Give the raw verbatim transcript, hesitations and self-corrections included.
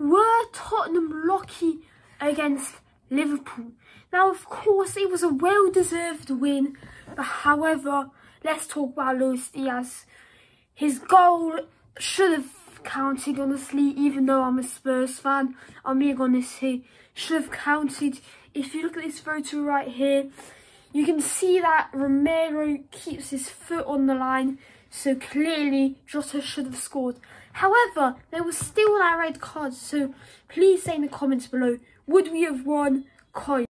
were Tottenham lucky against Liverpool? Now, of course, it was a well-deserved win, but however, let's talk about Luis Diaz. His goal should have counted, honestly, even though I'm a Spurs fan. I'm being honest here. Should have counted. If you look at this photo right here, you can see that Romero keeps his foot on the line, so clearly Jota should have scored. However, there was still that red card, so please say in the comments below, would we have won? Coin.